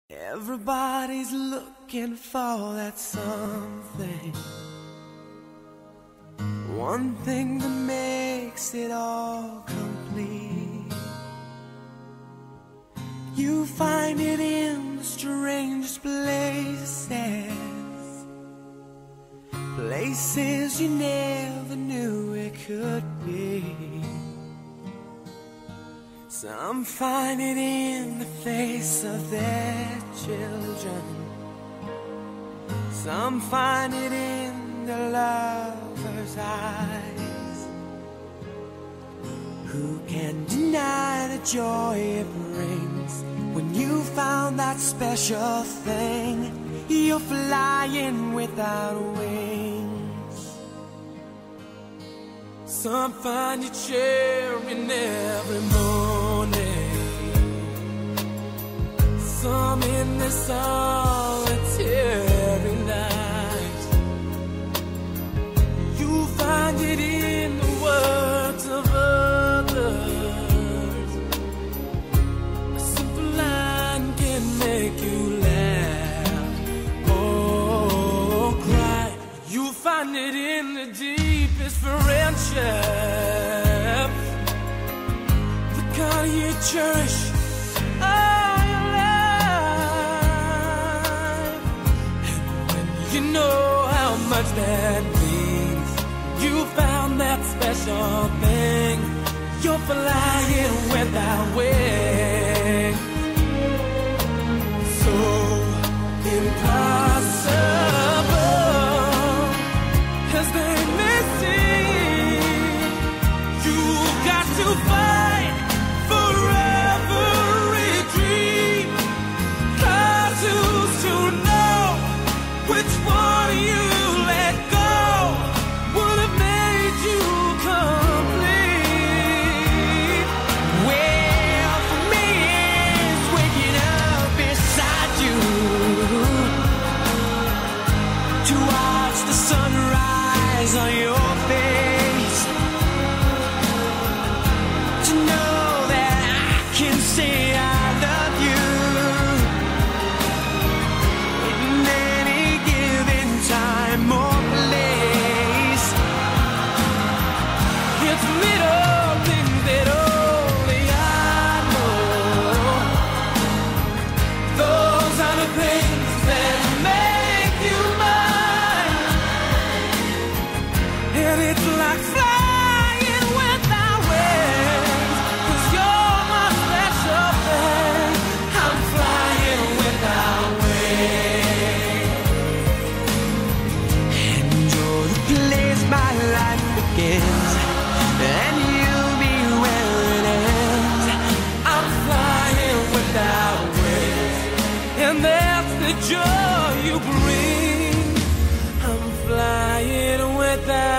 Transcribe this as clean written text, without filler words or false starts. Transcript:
Everybody's looking for that something, one thing that makes it all complete. You find it in the strangest places, places you never knew it could be. Some find it in the face of their children, some find it in their lover's eyes. Who can deny the joy it brings when you found that special thing? You're flying without wings. Some find you cheering every morning, some in the solitary night. You find it in the words of others. A simple line can make you laugh or cry. You find it in the deepest friendship, the kind you cherish all your life. And when you know how much that means, you found that special thing. You're flying without wings. So impossible as they may seem, you've got to fight for every dream. 'Cause who's to know which one you let go would have made you complete? Well, for me it's waking up beside you to watch the sunrise on your face, to know that I can say I love you in any given time or place. It's little things that only I know. Those are the things that make you mine. And it's like flying without wings, 'cause you're my special thing. I'm flying without wings. And you're the place my life begins, and you'll be where it ends. I'm flying without wings, and that's the joy you bring. I'm flying without